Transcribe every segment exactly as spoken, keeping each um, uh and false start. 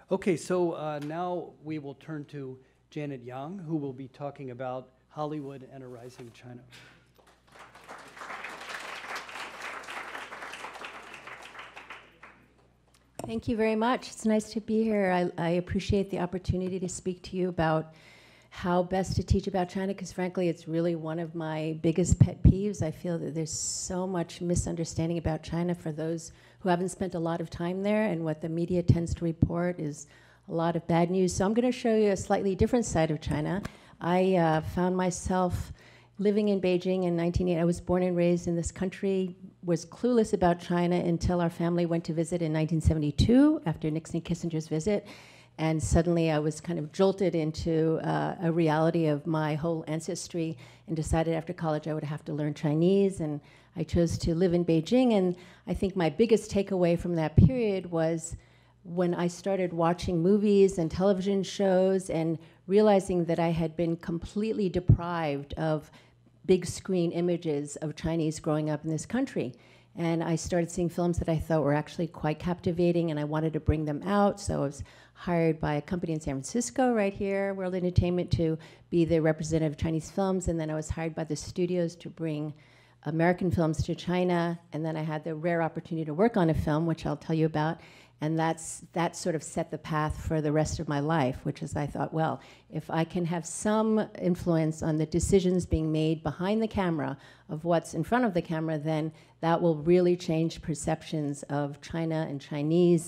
Okay, so uh, now we will turn to Janet Yang, who will be talking about Hollywood and a rising China. Thank you very much. It's nice to be here. I, I appreciate the opportunity to speak to you about how best to teach about China, because frankly, it's really one of my biggest pet peeves. I feel that there's so much misunderstanding about China for those who haven't spent a lot of time there, and what the media tends to report is a lot of bad news. So I'm going to show you a slightly different side of China. I uh, found myself living in Beijing in nineteen eighty. I was born and raised in this country, was clueless about China until our family went to visit in nineteen seventy-two after Nixon and Kissinger's visit. And suddenly I was kind of jolted into uh, a reality of my whole ancestry, and decided after college I would have to learn Chinese. And I chose to live in Beijing. And I think my biggest takeaway from that period was when I started watching movies and television shows and realizing that I had been completely deprived of big screen images of Chinese growing up in this country. And I started seeing films that I thought were actually quite captivating, and I wanted to bring them out. So I was hired by a company in San Francisco right here, World Entertainment, to be the representative of Chinese films. And then I was hired by the studios to bring American films to China. And then I had the rare opportunity to work on a film, which I'll tell you about. And that's, that sort of set the path for the rest of my life, which is I thought, well, if I can have some influence on the decisions being made behind the camera of what's in front of the camera, then that will really change perceptions of China and Chinese.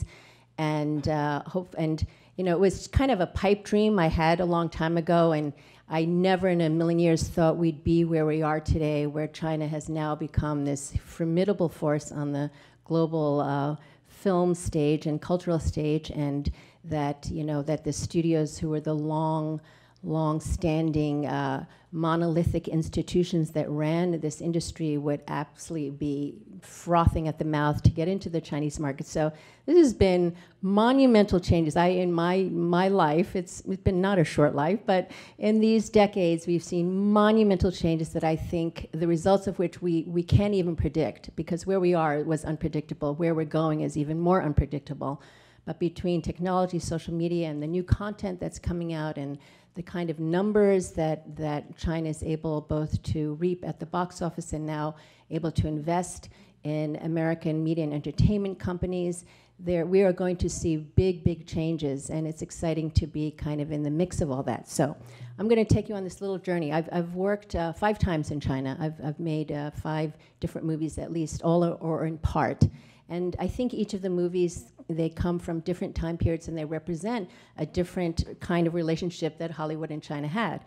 And uh, hope, and you know, it was kind of a pipe dream I had a long time ago, and I never in a million years thought we'd be where we are today, where China has now become this formidable force on the global uh, film stage and cultural stage, and that, you know, that the studios, who were the long, long-standing uh, monolithic institutions that ran this industry, would absolutely be frothing at the mouth to get into the Chinese market. So this has been monumental changes. I, in my my life, it's, it's been not a short life, but in these decades, we've seen monumental changes that I think the results of which we, we can't even predict, because where we are was unpredictable. Where we're going is even more unpredictable. But between technology, social media, and the new content that's coming out, and the kind of numbers that, that China is able both to reap at the box office and now able to invest in American media and entertainment companies, there we are going to see big, big changes, and it's exciting to be kind of in the mix of all that. So I'm going to take you on this little journey. I've, I've worked uh, five times in China. I've, I've made uh, five different movies at least, all or, or in part. And I think each of the movies, they come from different time periods, and they represent a different kind of relationship that Hollywood and China had,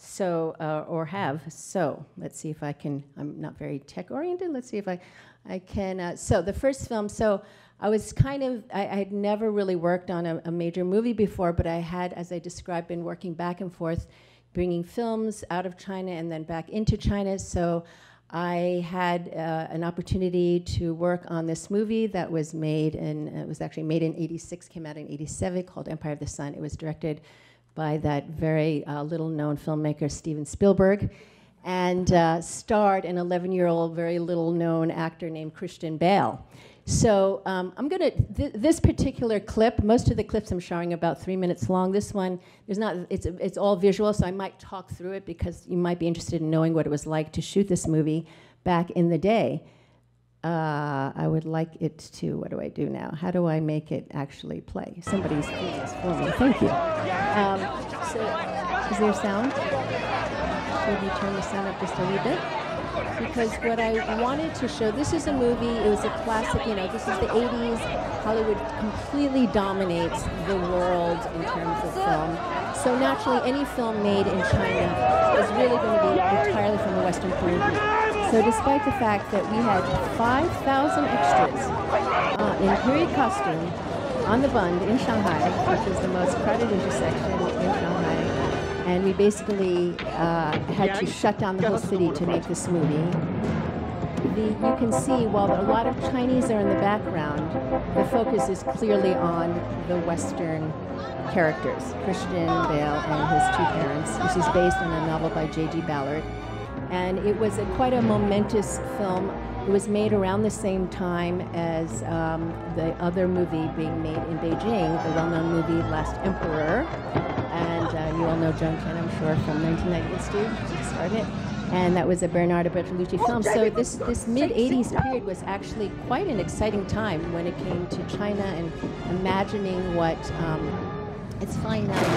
so uh, or have. So let's see if I can. I'm not very tech-oriented. Let's see if I, I can. Uh, so the first film. So I was kind of. I, I had never really worked on a, a major movie before, but I had, as I described, been working back and forth, bringing films out of China and then back into China. So I had uh, an opportunity to work on this movie that was made in, it was actually made in eighty-six, came out in eighty-seven, called Empire of the Sun. It was directed by that very uh, little-known filmmaker, Steven Spielberg, and uh, starred an eleven-year-old, very little-known actor named Christian Bale. So um, I'm gonna, th this particular clip, most of the clips I'm showing are about three minutes long. This one, there's not, it's, it's all visual, so I might talk through it because you might be interested in knowing what it was like to shoot this movie back in the day. Uh, I would like it to, what do I do now? How do I make it actually play? Somebody's doing this for me, thank you. Um, so, is there sound? Should we turn the sound up just a little bit? Because what I wanted to show, this is a movie, it was a classic, you know, this is the eighties. Hollywood completely dominates the world in terms of film. So naturally, any film made in China is really going to be entirely from a Western point of view. So despite the fact that we had five thousand extras uh, in period costume on the Bund in Shanghai, which is the most crowded intersection in Shanghai, and we basically uh, had to shut down the whole city to make this movie. The, you can see, while a lot of Chinese are in the background, the focus is clearly on the Western characters, Christian Bale and his two parents, which is based on a novel by J G Ballard. And it was a, quite a momentous film It was made around the same time as um, the other movie being made in Beijing, the well-known movie Last Emperor. And uh, you all know Joan Chen, I'm sure, from nineteen ninety-eight, Steve, she started it. And that was a Bernardo Bertolucci film. So this, this mid-eighties period was actually quite an exciting time when it came to China and imagining what, um, it's fine now,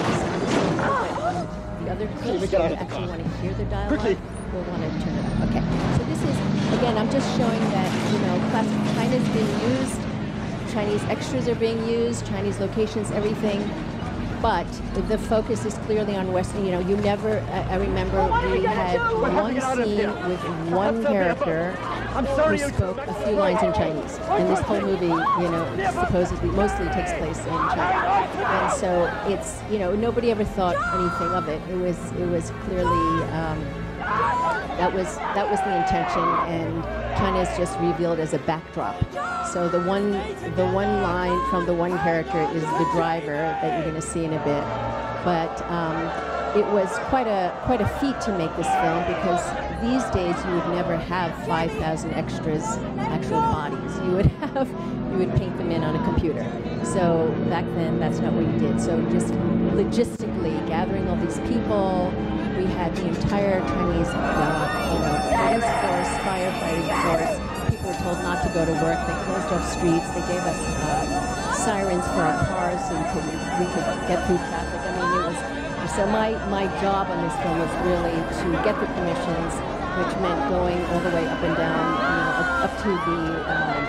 but the other clips, if you actually want to hear the dialogue, we'll want to turn it up. Okay, so this is, again, I'm just showing that, you know, classic China's being used, Chinese extras are being used, Chinese locations, everything. But the focus is clearly on Western. You know, you never, I, I remember we had one scene with one character who spoke a few lines in Chinese. And this whole movie, you know, supposedly, mostly takes place in China. And so it's, you know, nobody ever thought anything of it. It was, it was clearly, um, that was, that was the intention, and China is just revealed as a backdrop. So the one, the one line from the one character is the driver that you're going to see in a bit. But um, it was quite a quite a feat to make this film, because these days you would never have five thousand extras, actual bodies. You would have, you would paint them in on a computer. So back then, that's not what you did. So just logistically gathering all these people. We had the entire Chinese, uh, you know, police force, firefighting force. People were told not to go to work. They closed off streets. They gave us uh, sirens for our cars so we could we could get through traffic. I mean, it was so my my job on this film was really to get the permissions, which meant going all the way up and down, you know, up, up to the um,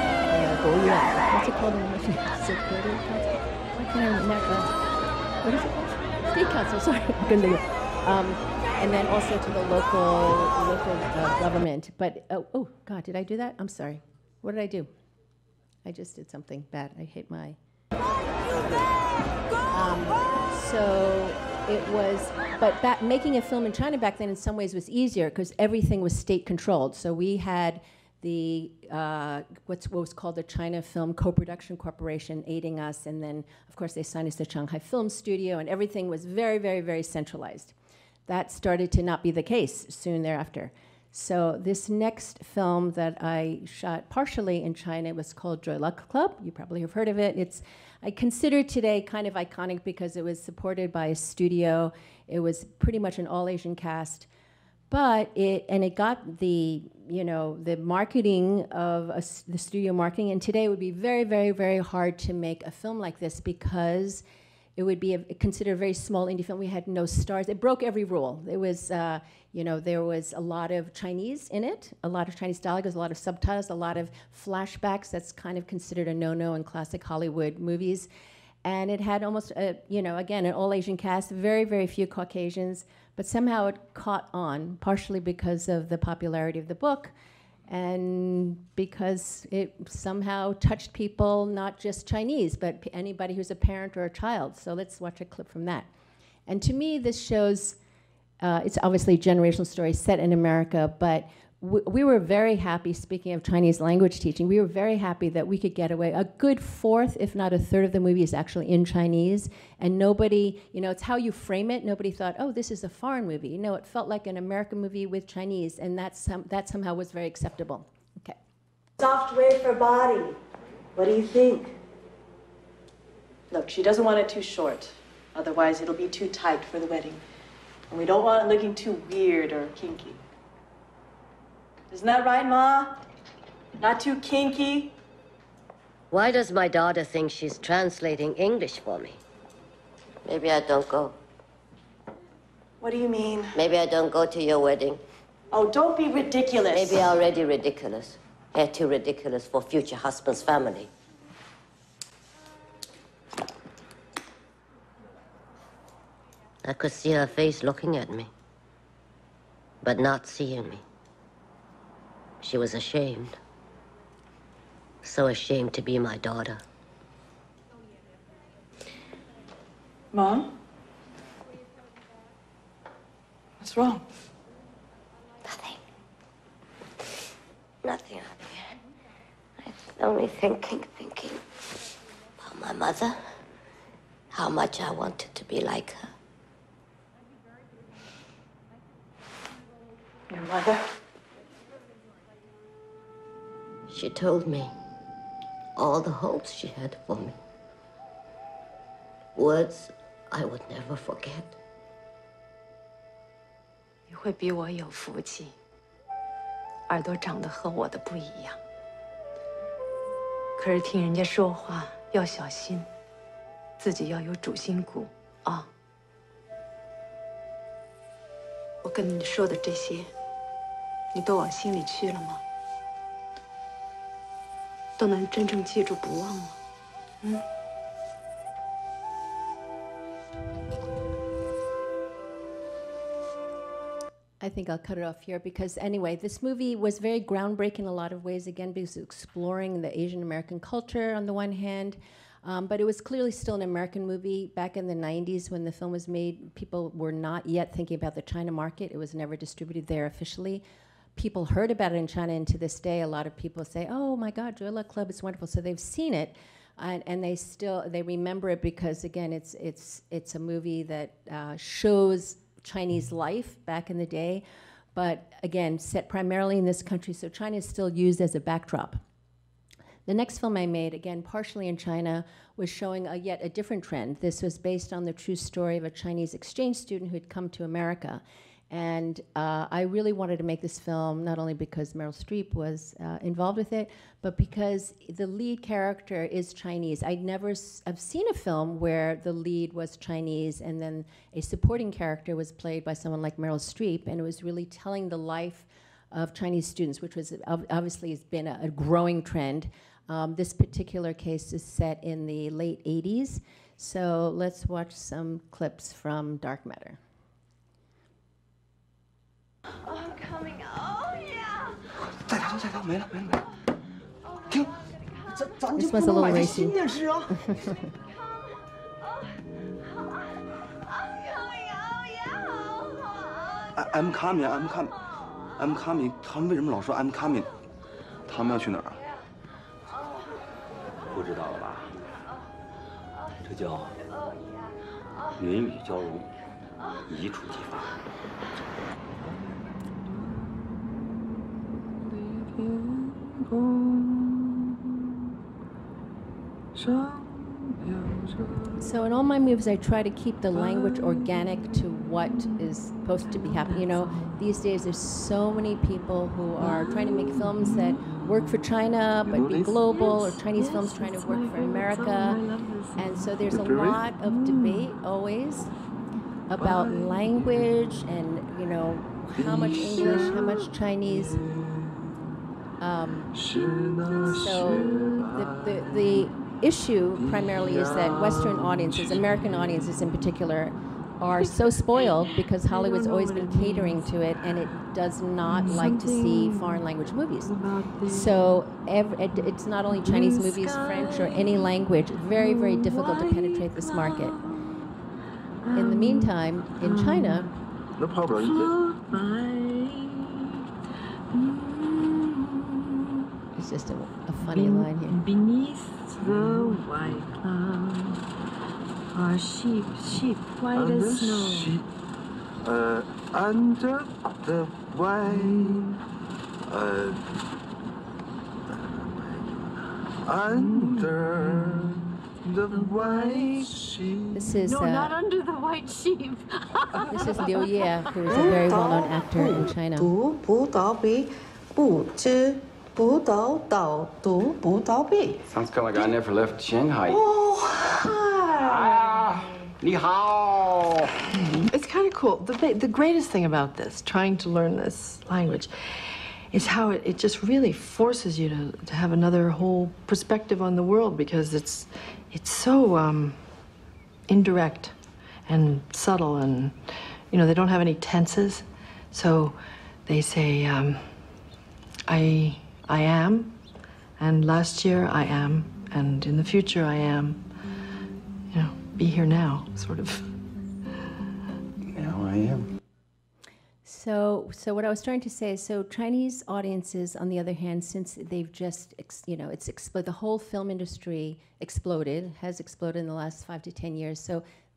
uh, what's it called in English? Security Council. Why can't I remember? What is it called? State Council. Sorry, I couldn't think of it. Um, and then also to the local local uh, government. But, oh, oh, God, did I do that? I'm sorry. What did I do? I just did something bad. I hit my... Um, so it was, but back, making a film in China back then in some ways was easier because everything was state controlled. So we had the, uh, what's, what was called the China Film Co-Production Corporation aiding us, and then, of course, they signed us to Shanghai Film Studio, and everything was very, very, very centralized. That started to not be the case soon thereafter. So this next film that I shot partially in China was called Joy Luck Club. You probably have heard of it. It's, I consider today kind of iconic because it was supported by a studio. It was pretty much an all-Asian cast. But it, and it got the, you know, the marketing of a, the studio marketing. And today it would be very, very, very hard to make a film like this because it would be a, considered a very small indie film. We had no stars. It broke every rule. It was, uh, you know, there was a lot of Chinese in it, a lot of Chinese dialogue, a lot of subtitles, a lot of flashbacks. That's kind of considered a no-no in classic Hollywood movies. And it had almost, a, you know, again, an all-Asian cast, very, very few Caucasians. But somehow it caught on, partially because of the popularity of the book, and because it somehow touched people, not just Chinese, but anybody who's a parent or a child. So let's watch a clip from that. And to me, this shows, uh, it's obviously a generational story set in America, but we, we were very happy, speaking of Chinese language teaching, we were very happy that we could get away. A good fourth, if not a third of the movie is actually in Chinese, and nobody, you know, it's how you frame it. Nobody thought, oh, this is a foreign movie. No, it felt like an American movie with Chinese, and that's some, that somehow was very acceptable. Okay. Soft way for body. What do you think? Look, she doesn't want it too short. Otherwise, it'll be too tight for the wedding. And we don't want it looking too weird or kinky. Isn't that right, Ma? Not too kinky? Why does my daughter think she's translating English for me? Maybe I don't go. What do you mean? Maybe I don't go to your wedding. Oh, don't be ridiculous. Maybe already ridiculous. They're too ridiculous for future husband's family. I could see her face looking at me, but not seeing me. She was ashamed. So ashamed to be my daughter. Mom? What's wrong? Nothing. Nothing up here. I was only thinking, thinking about my mother. How much I wanted to be like her. Your mother? She told me all the hopes she had for me. Words I would never forget. 你会比我有福气，耳朵长得和我的不一样。可是听人家说话要小心，自己要有主心骨啊。我跟你说的这些，你都往心里去了吗？都能真正记住不忘吗？嗯。 I think I'll cut it off here because anyway, this movie was very groundbreaking in a lot of ways, again, because exploring the Asian American culture on the one hand, um, but it was clearly still an American movie. Back in the nineties when the film was made, people were not yet thinking about the China market. It was never distributed there officially. People heard about it in China, and to this day, a lot of people say, oh my God, Joy Luck Club, it's wonderful. So they've seen it, and, and they still, they remember it because, again, it's, it's, it's a movie that uh, shows Chinese life back in the day, but again, set primarily in this country, so China is still used as a backdrop. The next film I made, again, partially in China, was showing a yet a different trend. This was based on the true story of a Chinese exchange student who had come to America. And uh, I really wanted to make this film, not only because Meryl Streep was uh, involved with it, but because the lead character is Chinese. I'd never, s I've seen a film where the lead was Chinese and then a supporting character was played by someone like Meryl Streep, and it was really telling the life of Chinese students, which was ob obviously has been a, a growing trend. Um, this particular case is set in the late eighties, so let's watch some clips from Dark Matter. Oh, I'm coming. Oh, yeah. 再聊再聊，没了没了没了。停，咱咱就 This 不 was a 能 little 买这 racy. 新电视啊！ I'm coming. Oh, yeah. I'm coming, I'm coming, I'm coming。他们为什么老说 I'm coming？ 他们要去哪儿啊？ 不知道了吧？这叫云雨交融，一触即发。 So in all my movies, I try to keep the language organic to what is supposed to be happening. You know, these days there's so many people who are trying to make films that work for China but be global, or Chinese films trying to work for America. And so there's a lot of debate always about language and, you know, how much English, how much Chinese. Um, so the, the, the issue primarily is that Western audiences, American audiences in particular, are so spoiled because Hollywood's always been catering to it, and it does not like to see foreign language movies. So every, it, it's not only Chinese movies, French, or any language. It's very, very difficult to penetrate this market. In the meantime, in China, no problem. it's just a, a funny line here. Beneath the white cloud are sheep, sheep white as snow. Sheep, uh, under the white, uh, under the white sheep. This is No, uh, not under the white sheep. this is Liu Ye, who is a very well-known actor in China. 读不到笔，不知不到道，读不到笔。 Sounds kind of like I never left Shanghai. Oh, hi. Ni hao. It's kind of cool. The, the greatest thing about this, trying to learn this language, is how it, it just really forces you to, to have another whole perspective on the world, because it's, it's so um, indirect and subtle, and, you know, they don't have any tenses. So they say, um, I, I am, and last year I am, and in the future I am. You know, be here now, sort of. Now I am. So, so what I was trying to say is, so Chinese audiences, on the other hand, since they've just, ex, you know, it's exploded, the whole film industry exploded, has exploded in the last five to ten years. So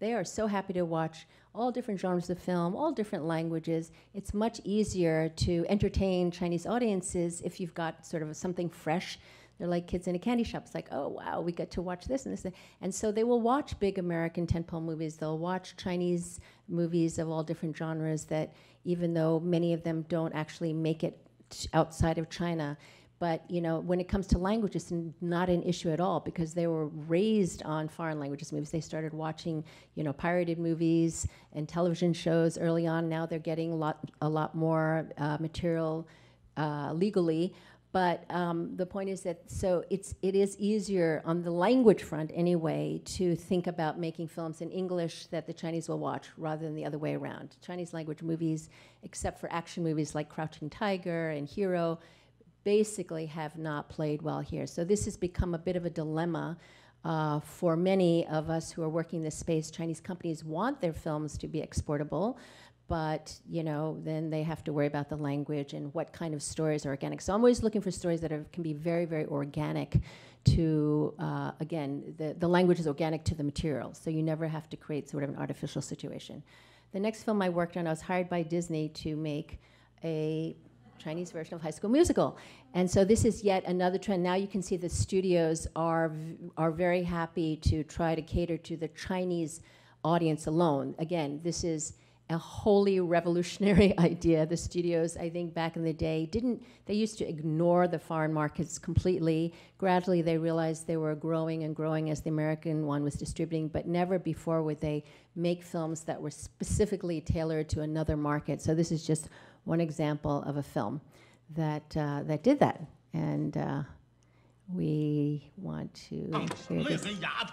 They are so happy to watch all different genres of film, all different languages. It's much easier to entertain Chinese audiences if you've got sort of something fresh. They're like kids in a candy shop. It's like, oh, wow, we get to watch this and this. And so they will watch big American tentpole movies. They'll watch Chinese movies of all different genres that, even though many of them don't actually make it outside of China, but you know, when it comes to language, it's not an issue at all because they were raised on foreign languages movies. They started watching, you know, pirated movies and television shows early on. Now they're getting a lot, a lot more uh, material uh, legally. But um, the point is that so it's it is easier on the language front anyway to think about making films in English that the Chinese will watch rather than the other way around. Chinese language movies, except for action movies like Crouching Tiger and Hero, basically have not played well here. So this has become a bit of a dilemma uh, for many of us who are working in this space. Chinese companies want their films to be exportable, but you know, then they have to worry about the language and what kind of stories are organic. So I'm always looking for stories that are, can be very, very organic to, uh, again, the, the language is organic to the material, so you never have to create sort of an artificial situation. The next film I worked on, I was hired by Disney to make a Chinese version of High School Musical. And so this is yet another trend. Now you can see the studios are, are very happy to try to cater to the Chinese audience alone. Again, this is a wholly revolutionary idea. The studios, I think back in the day, didn't, they used to ignore the foreign markets completely. Gradually they realized they were growing and growing as the American one was distributing, but never before would they make films that were specifically tailored to another market. So this is just one example of a film that uh, that did that, and uh, we want to hear this.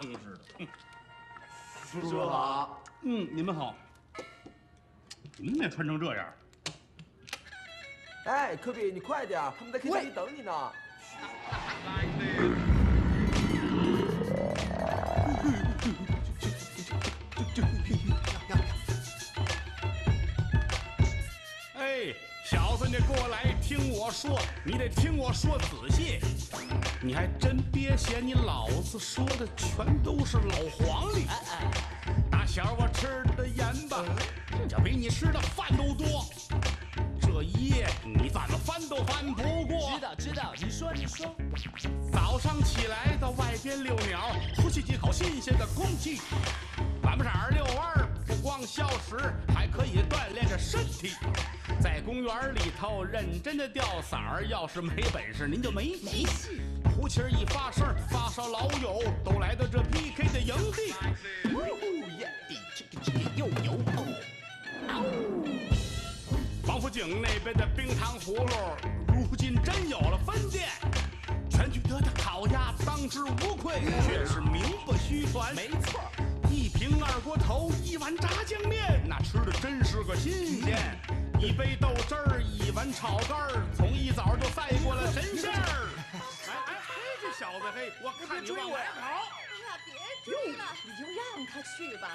叔叔好，嗯，你们好。你们也穿成这样？ 哎，科比，你快点，他们在 K 厅里等你呢。 哎，小子，你过来听我说，你得听我说仔细。你还真别嫌你老子说的全都是老黄历。打小我吃的盐巴，这比你吃的饭都多。这一夜你怎么翻都翻不过。 知道知道，你说你说。 早上起来到外边遛鸟，呼吸几口新鲜的空气。晚不色儿遛弯，不光消食，还可以锻炼着身体。在公园里头认真的钓色儿，要是没本事您就没戏。胡琴儿一发声，发烧老友都来到这 P K 的营地。又有王府井那边的冰糖葫芦，如今真有了分店。全聚德的烤鸭当之无愧，却是名不虚传。没错，一瓶二锅头，一碗炸酱面，那吃的真是个新鲜。一杯豆汁儿，一碗炒肝儿，从一早就赛过了神仙儿。哎哎嘿，这小子嘿，我看你往哪跑！ 哎呀，别追了，你就让他去吧。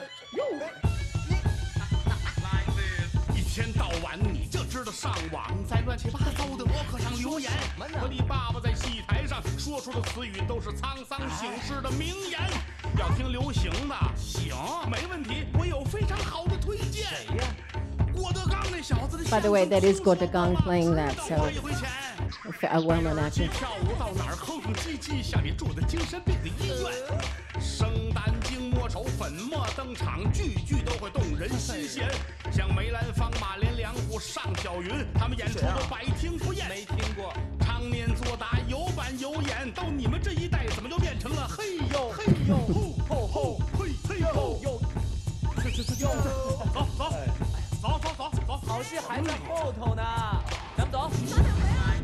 一天到晚你就知道上网，在乱七八糟的博客上留言。和你爸爸在戏台上说出的词语都是沧桑醒世的名言。要听流行的，行，没问题，我有非常好的推荐。谁呀？郭德纲那小子的。 By the way, that is 郭德纲 playing that, so a well-known actor. 跳舞到哪儿哼哼唧唧，像你住的精神病的医院。生旦净末丑粉墨登场，句句都会动人心弦。像梅兰芳、马连、梁虎、尚小云，他们演出都百听不厌。没听过。常年作答，有板有眼，到你们这一代怎么就变成了嘿呦嘿呦吼吼吼嘿嘿呦呦？去去去去，走走走走走走， 好戏还在后头呢，咱们走。 早点回来。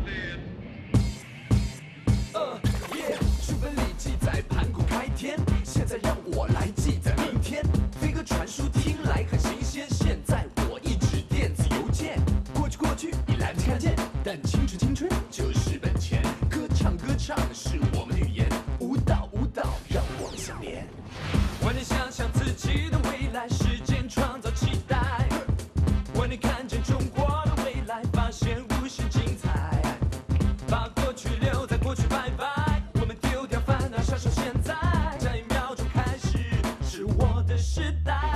呃耶，书本里记载盘古开天，现在让我来记载明天。飞鸽传书听来很新鲜，现在我一纸电子邮件。过去过去已来不及看见，但青春青春就是本钱。歌唱歌唱是我们的语言，舞蹈舞蹈让我们相连。我能想象自己的未来，时间创造期待。我能看见中国的未来，发现无限精彩。把过去留在过去，拜拜。我们丢掉烦恼，享受现在。这一秒钟开始是我的时代。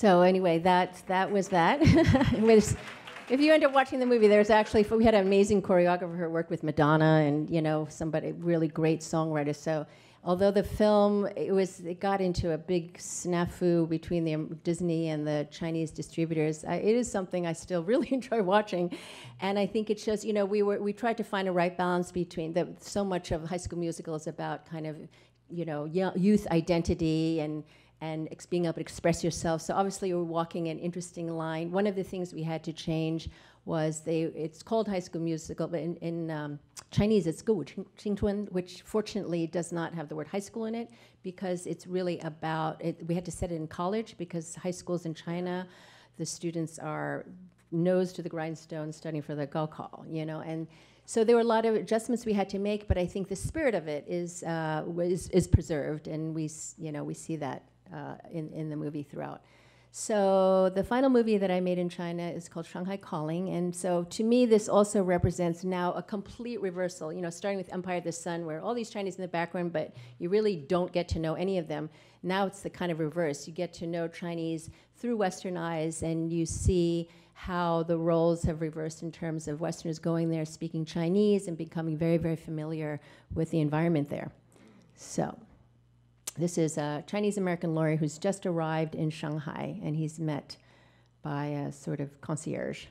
So anyway, that that was that. It was, if you end up watching the movie, there's actually, we had an amazing choreographer who worked with Madonna and, you know, somebody, really great songwriter. So although the film, it was, it got into a big snafu between the um, Disney and the Chinese distributors, I, it is something I still really enjoy watching. And I think it shows, you know, we were, we tried to find a right balance between, the, so much of High School Musical is about kind of, you know, youth identity and, and ex being able to express yourself. So obviously we're walking an interesting line. One of the things we had to change was they, it's called High School Musical, but in, in um, Chinese it's 歌舞青春, which fortunately does not have the word high school in it, because it's really about, it, we had to set it in college because high schools in China, the students are nose to the grindstone studying for the Gaokao, you know, and so there were a lot of adjustments we had to make, but I think the spirit of it is, uh, is, is preserved, and we, you know, we see that uh, in, in the movie throughout. So the final movie that I made in China is called Shanghai Calling, and so to me this also represents now a complete reversal, you know, starting with Empire of the Sun, where all these Chinese in the background, but you really don't get to know any of them. Now it's the kind of reverse. You get to know Chinese through Western eyes, and you see how the roles have reversed in terms of Westerners going there, speaking Chinese, and becoming very, very familiar with the environment there. So this is a Chinese-American lawyer who's just arrived in Shanghai, and he's met by a sort of concierge.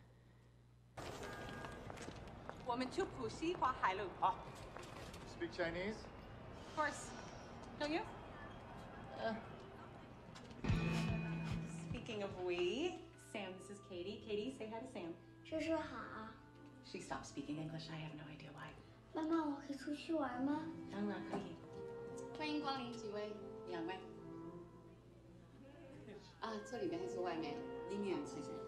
Speak Chinese? Of course. Don't you? Uh. Speaking of we, Sam, this is Katie. Katie, say hi to Sam. 这是好。 She stopped speaking English. I have no idea why. 妈妈，我可以出去玩吗？ 当然可以。欢迎光临，几位，两位。啊，这里边还是外面？里面，谢谢。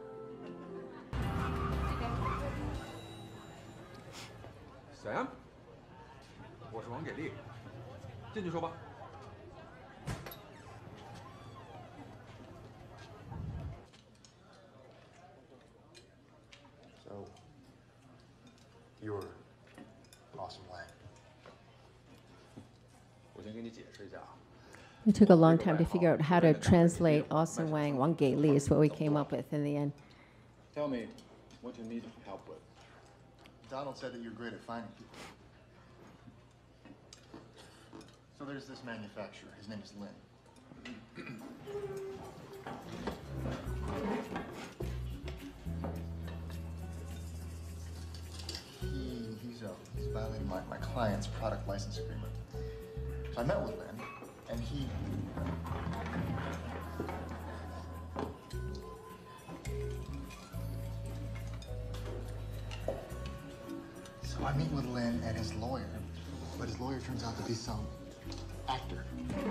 小杨，我是王给力，进去说吧。 So, you're awesome Wang. 我先给你解释一下啊。 It took a long time to figure out how to translate Awesome Wang. Wang Gei Li is what we came up with in the end. Tell me what you need help with. Donald said that you're great at finding people. So there's this manufacturer. His name is Lin. he, he's, uh, he's violating my, my client's product license agreement. So I met with Lin, and he... So I meet with Lin and his lawyer, but his lawyer turns out to be some actor.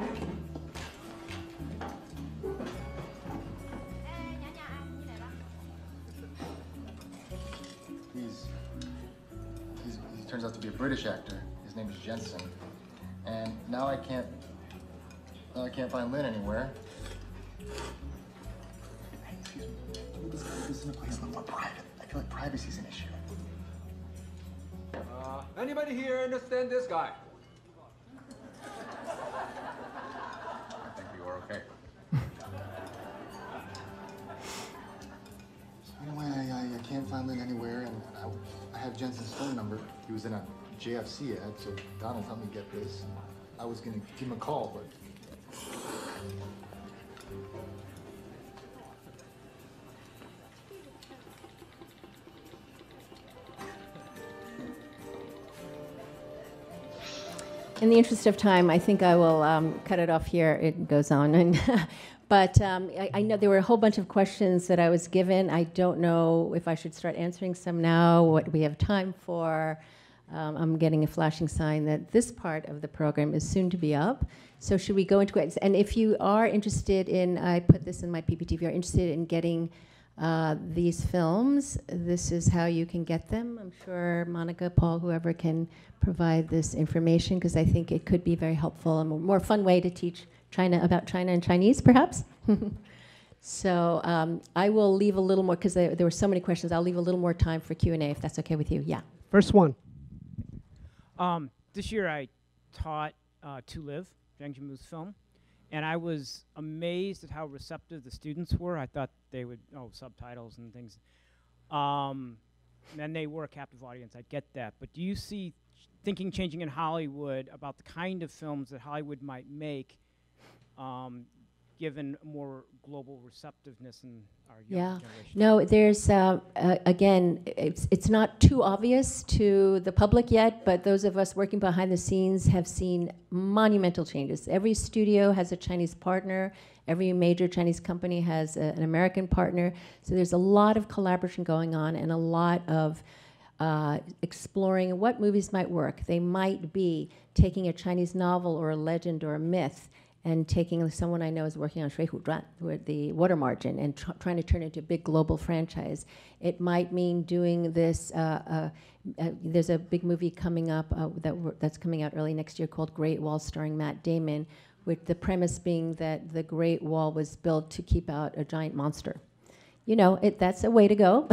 He's, he's, he turns out to be a British actor. His name is Jensen. And now I can't, now I can't find Lin anywhere. Hey, excuse me, this, this is in a place a little more private. I feel like privacy's an issue. Uh, anybody here understand this guy? I think you are okay. Anyway, I, I, I can't find Lin anywhere, and I, I have Jensen's phone number. He was in a J F C ad, so Donald helped me get this. I was gonna give him a call, but... In the interest of time, I think I will um, cut it off here. It goes on. and But um, I, I know there were a whole bunch of questions that I was given. I don't know if I should start answering some now, what we have time for. Um, I'm getting a flashing sign that this part of the program is soon to be up. So should we go into it? And if you are interested in, I put this in my P P T, if you're interested in getting uh, these films, this is how you can get them. I'm sure Monica, Paul, whoever can provide this information, because I think it could be very helpful and a more fun way to teach China about China and Chinese, perhaps. So um, I will leave a little more, because there, there were so many questions, I'll leave a little more time for Q and A, if that's okay with you. Yeah. First one. Um, this year I taught uh, To Live, Zhang Yimou's film, And I was amazed at how receptive the students were. I thought they would, oh, subtitles and things. Um, and they were a captive audience, I get that. But do you see thinking changing in Hollywood about the kind of films that Hollywood might make, um, given more global receptiveness in our young Yeah. generation? No, there's, uh, uh, again, it's, it's not too obvious to the public yet, but those of us working behind the scenes have seen monumental changes. Every studio has a Chinese partner. Every major Chinese company has a, an American partner. So there's a lot of collaboration going on and a lot of uh, exploring what movies might work. They might be taking a Chinese novel or a legend or a myth and taking, someone I know is working on 水浒传, with the water margin, and tr trying to turn it into a big global franchise. It might mean doing this, uh, uh, uh, there's a big movie coming up uh, that that's coming out early next year called Great Wall, starring Matt Damon, with the premise being that the Great Wall was built to keep out a giant monster. You know, it, that's a way to go.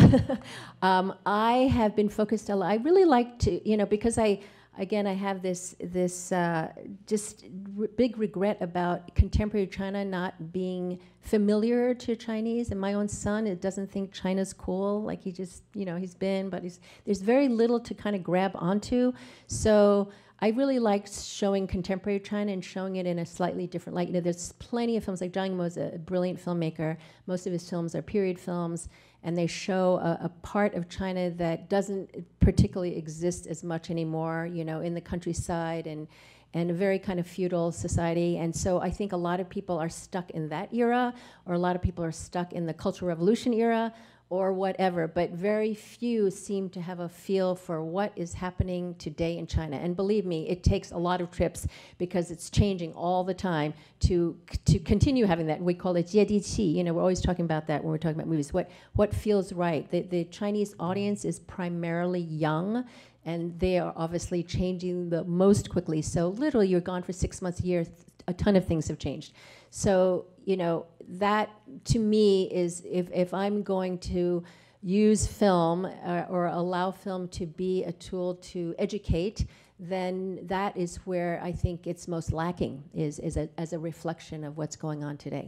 um, I have been focused a lot. I really like to, you know, because I, again, I have this this uh, just r big regret about contemporary China not being familiar to Chinese. And my own son, it doesn't think China's cool. Like he just, you know, he's been, but he's, there's very little to kind of grab onto. So I really like showing contemporary China and showing it in a slightly different light. You know, there's plenty of films, like Zhang Yimou is a brilliant filmmaker. Most of his films are period films, and they show a, a part of China that doesn't particularly exist as much anymore, you know, in the countryside and, and a very kind of feudal society. And so I think a lot of people are stuck in that era, or a lot of people are stuck in the Cultural Revolution era, or whatever, but very few seem to have a feel for what is happening today in China. And believe me, it takes a lot of trips because it's changing all the time to to continue having that. We call it 接地气. You know, we're always talking about that when we're talking about movies. What what feels right? The, the Chinese audience is primarily young, and they are obviously changing the most quickly. So literally, you're gone for six months, a year, a ton of things have changed. So, you know, that to me is, if, if I'm going to use film uh, or allow film to be a tool to educate, then that is where I think it's most lacking, is, is a, as a reflection of what's going on today.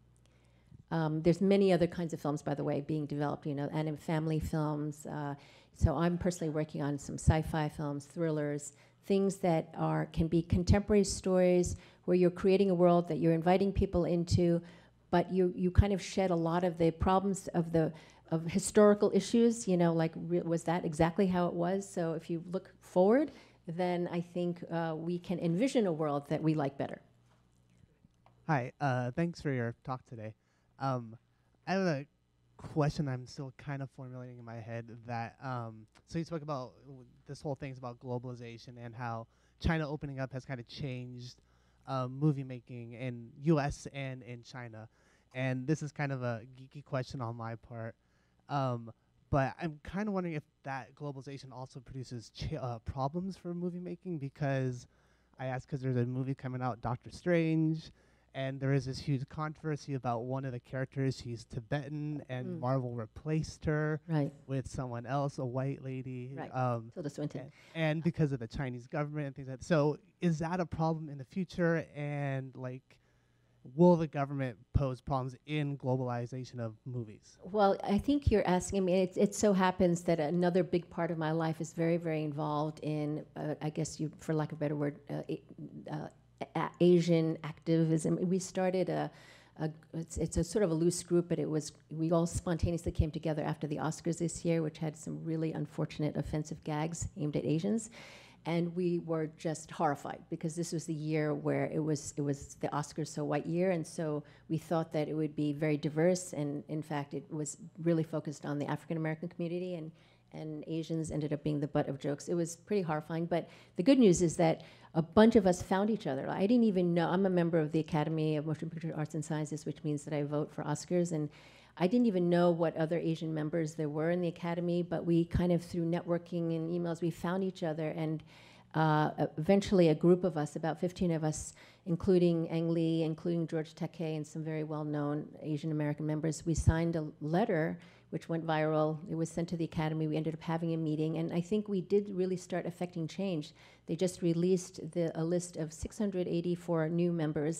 Um, there's many other kinds of films, by the way, being developed, you know, and family films. Uh, so I'm personally working on some sci-fi films, thrillers, things that are can be contemporary stories where you're creating a world that you're inviting people into, but you you kind of shed a lot of the problems of the of historical issues. You know, like re was that exactly how it was? So if you look forward, then I think uh, we can envision a world that we like better. Hi, uh, thanks for your talk today. Um, I have a question I'm still kind of formulating in my head. That um, so you spoke about this whole thing's about globalization and how China opening up has kind of changed um, movie making in U S and in China. And this is kind of a geeky question on my part, um, but I'm kind of wondering if that globalization also produces ch uh, problems for movie making, because I ask because there's a movie coming out, Doctor Strange, and there is this huge controversy about one of the characters. She's Tibetan, and Mm. Marvel replaced her Right. with someone else, a white lady. Right. Um, Tilda Swinton. And, and because of the Chinese government and things like that. So is that a problem in the future? And like, will the government pose problems in globalization of movies? Well, I think you're asking, I mean, it, it so happens that another big part of my life is very, very involved in, uh, I guess you, for lack of a better word, uh, a, uh, a Asian activism. We started a, a it's, it's a sort of a loose group, but it was, we all spontaneously came together after the Oscars this year, which had some really unfortunate offensive gags aimed at Asians. And we were just horrified because this was the year where it was it was the Oscars so white year, and so we thought that it would be very diverse, and in fact it was really focused on the African American community, and and Asians ended up being the butt of jokes. It was pretty horrifying, but the good news is that a bunch of us found each other. I didn't even know, I'm a member of the Academy of Motion Picture Arts and Sciences, which means that I vote for Oscars, and I didn't even know what other Asian members there were in the Academy, but we kind of, through networking and emails, we found each other, and uh, eventually a group of us, about fifteen of us, including Ang Lee, including George Takei, and some very well-known Asian American members, we signed a letter which went viral. It was sent to the Academy. We ended up having a meeting, and I think we did really start affecting change. They just released the, a list of six hundred eighty-four new members,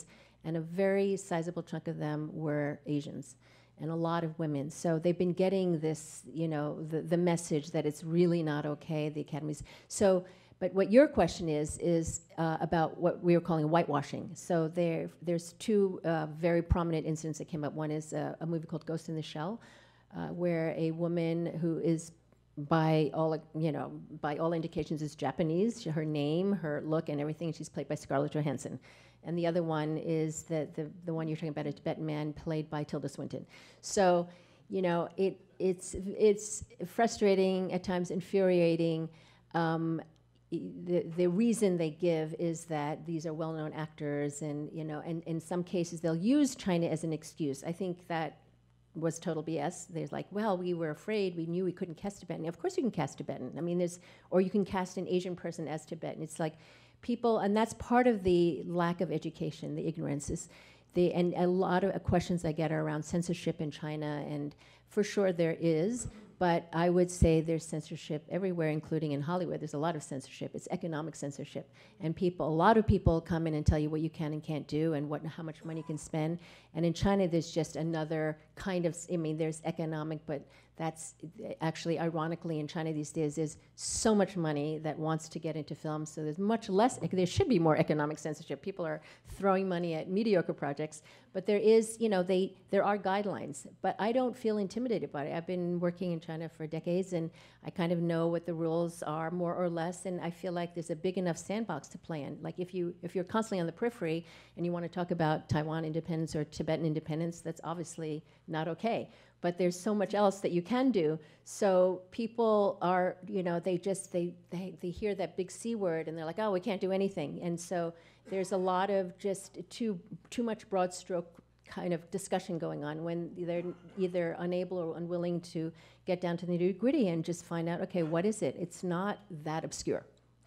and a very sizable chunk of them were Asians, and a lot of women. So they've been getting this, you know, the, the message that it's really not okay, the academies. So, but what your question is, is uh, about what we were calling whitewashing. So there, there's two uh, very prominent incidents that came up. One is uh, a movie called Ghost in the Shell, uh, where a woman who is, by all, you know, by all indications is Japanese, her name, her look, and everything, she's played by Scarlett Johansson. And the other one is the, the, the one you're talking about, a Tibetan man played by Tilda Swinton. So, you know, it, it's, it's frustrating, at times infuriating. Um, the, the reason they give is that these are well-known actors, and, you know, and in some cases they'll use China as an excuse. I think that was total B S. There's like, well, we were afraid, we knew we couldn't cast Tibetan. Of course you can cast Tibetan. I mean, there's, or you can cast an Asian person as Tibetan. It's like people, and that's part of the lack of education, the ignorance is, the, and a lot of questions I get are around censorship in China, and for sure there is, but I would say there's censorship everywhere, including in Hollywood. There's a lot of censorship. It's economic censorship. And people, a lot of people come in and tell you what you can and can't do and what, how much money you can spend. And in China, there's just another kind of, I mean, there's economic, but that's actually, ironically, in China these days, there's so much money that wants to get into film, so there's much less, there should be more economic censorship. People are throwing money at mediocre projects, but there is, you know, they, there are guidelines, but I don't feel intimidated by it. I've been working in China for decades, and I kind of know what the rules are, more or less, and I feel like there's a big enough sandbox to play in. Like if, you, if you're constantly on the periphery, and you want to talk about Taiwan independence or Tibetan independence, that's obviously not okay. But there's so much else that you can do. So people are, you know, they just, they, they, they hear that big C word and they're like, oh, we can't do anything. And so there's a lot of just too, too much broad stroke kind of discussion going on when they're either unable or unwilling to get down to the nitty gritty and just find out, okay, what is it? It's not that obscure.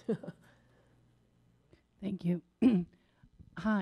Thank you. Hi.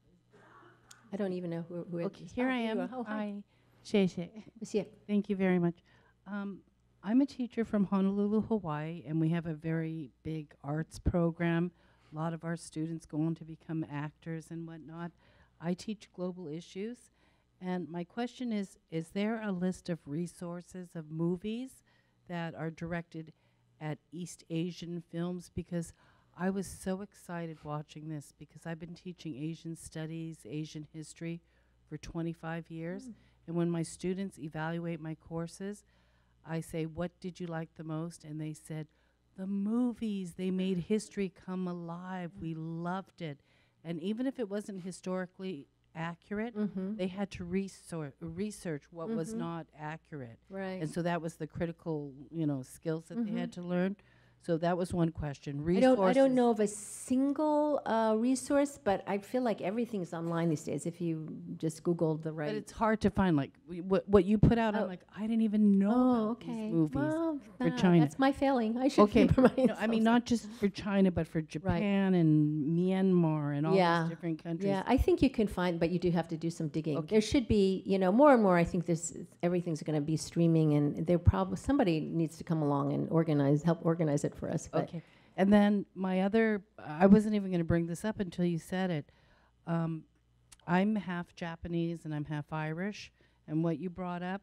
I don't even know who, who it Okay, is. here Oh, I you am. are. Oh, hi. Hi. Xie xie. Monsieur. Thank you very much. Um, I'm a teacher from Honolulu, Hawaii, and we have a very big arts program. A lot of our students go on to become actors and whatnot. I teach global issues, and my question is, is there a list of resources of movies that are directed at East Asian films? Because I was so excited watching this, because I've been teaching Asian studies, Asian history for twenty-five years. Mm. And when my students evaluate my courses, I say, what did you like the most? And they said, the movies, they made history come alive. Mm. We loved it. And even if it wasn't historically accurate, mm-hmm. they had to resor- research what mm-hmm. was not accurate. Right. And so that was the critical, you know, skills that mm-hmm. they had to learn. So that was one question. I don't, I don't know of a single uh, resource, but I feel like everything's online these days if you just Google the right. But it's hard to find, like, w- what, what you put out, oh. I'm like, I didn't even know oh, about okay. these movies well, for nah, China. That's my failing. I should okay. keep my no, I mean, not just for China, but for Japan right. and Myanmar and all yeah. these different countries. Yeah, I think you can find, but you do have to do some digging. Okay. There should be, you know, more and more, I think this everything's going to be streaming, and there probably, somebody needs to come along and organize, help organize it for us. But okay. And then my other, I wasn't even going to bring this up until you said it. Um, I'm half Japanese and I'm half Irish. And what you brought up,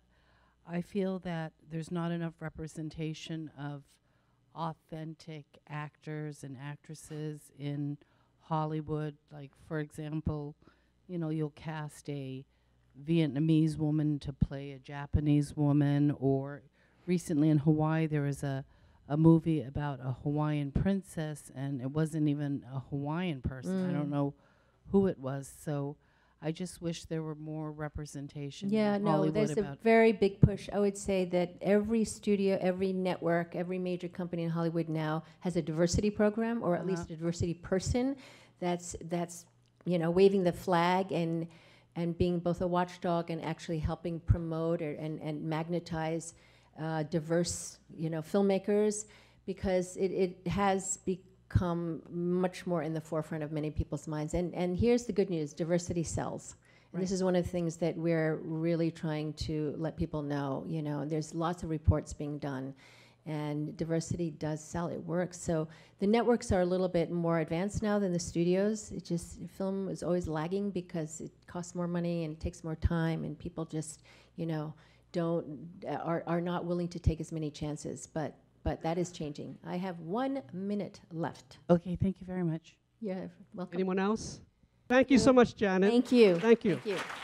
I feel that there's not enough representation of authentic actors and actresses in Hollywood. Like, for example, you know, you'll cast a Vietnamese woman to play a Japanese woman. Or recently in Hawaii, there was a a movie about a Hawaiian princess, and it wasn't even a Hawaiian person. Mm. I don't know who it was. So I just wish there were more representation. Yeah, in no, Hollywood there's about a very big push. I would say that every studio, every network, every major company in Hollywood now has a diversity program, or at uh-huh. least a diversity person that's, that's you know, waving the flag and, and being both a watchdog and actually helping promote or, and, and magnetize Uh, diverse, you know, filmmakers, because it, it has become much more in the forefront of many people's minds. And and here's the good news: diversity sells. And right. this is one of the things that we're really trying to let people know. You know, there's lots of reports being done, And diversity does sell, it works. So the networks are a little bit more advanced now than the studios. It just, film is always lagging because it costs more money and it takes more time, and people just, you know, don't, are, are not willing to take as many chances. But, but that is changing. I have one minute left. Okay, thank you very much. Yeah, welcome. Anyone else? Thank you so much, Janet. Thank you. Thank you. Thank you.